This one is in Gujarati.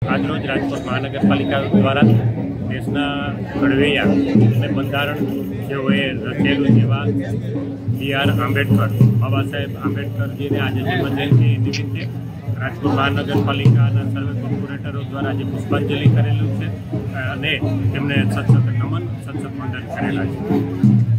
આજરોજ રાજકોટ મહાનગરપાલિકા દ્વારા દેશના ઘડવૈયા અને બંધારણ જેઓએ રચેલું જેવા B.R. આંબેડકર, બાબા સાહેબ આંબેડકરજીને આજે જન્મજયંતિ નિમિત્તે રાજકોટ મહાનગરપાલિકાના સર્વે કોર્પોરેટરો દ્વારા આજે પુષ્પાંજલિ કરેલું છે અને તેમને સત્સંગ નમન સત્સંગ વંદન કરેલા છે।